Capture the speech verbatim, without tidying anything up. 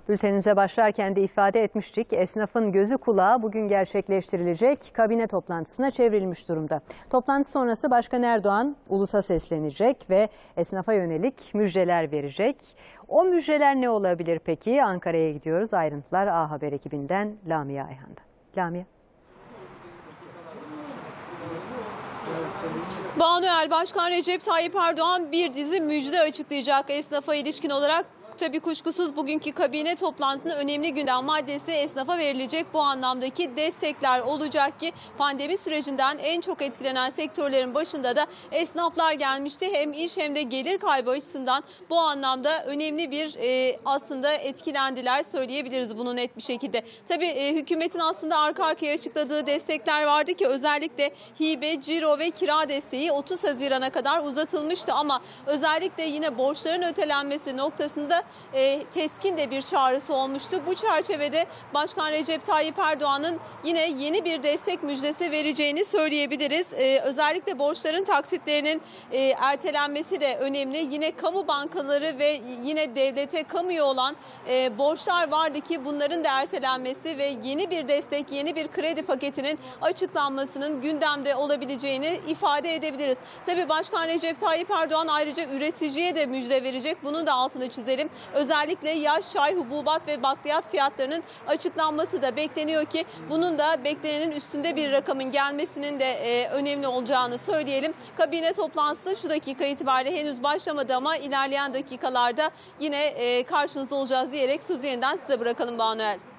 Bültenimize başlarken de ifade etmiştik. Esnafın gözü kulağı bugün gerçekleştirilecek kabine toplantısına çevrilmiş durumda. Toplantı sonrası Başkan Erdoğan ulusa seslenecek ve esnafa yönelik müjdeler verecek. O müjdeler ne olabilir peki? Ankara'ya gidiyoruz. Ayrıntılar A Haber ekibinden Lamia Ayhan'da. Lamia. Banuel, Başkan Recep Tayyip Erdoğan bir dizi müjde açıklayacak esnafa ilişkin olarak. Tabii kuşkusuz bugünkü kabine toplantısının önemli gündem maddesi esnafa verilecek bu anlamdaki destekler olacak ki pandemi sürecinden en çok etkilenen sektörlerin başında da esnaflar gelmişti. Hem iş hem de gelir kaybı açısından bu anlamda önemli bir e, aslında etkilendiler söyleyebiliriz bunu net bir şekilde. Tabii e, hükümetin aslında arka arkaya açıkladığı destekler vardı ki özellikle hibe, ciro ve kira desteği otuz Haziran'a kadar uzatılmıştı ama özellikle yine borçların ötelenmesi noktasında E, teskin de bir çağrısı olmuştu. Bu çerçevede Başkan Recep Tayyip Erdoğan'ın yine yeni bir destek müjdesi vereceğini söyleyebiliriz. E, özellikle borçların taksitlerinin e, ertelenmesi de önemli. Yine kamu bankaları ve yine devlete kamuya olan e, borçlar vardı ki bunların da ertelenmesi ve yeni bir destek, yeni bir kredi paketinin açıklanmasının gündemde olabileceğini ifade edebiliriz. Tabii Başkan Recep Tayyip Erdoğan ayrıca üreticiye de müjde verecek. Bunun da altını çizelim. Özellikle yaş, çay, hububat ve bakliyat fiyatlarının açıklanması da bekleniyor ki bunun da beklenenin üstünde bir rakamın gelmesinin de e, önemli olacağını söyleyelim. Kabine toplantısı şu dakika itibariyle henüz başlamadı ama ilerleyen dakikalarda yine e, karşınızda olacağız diyerek sözü yeniden size bırakalım Banuel.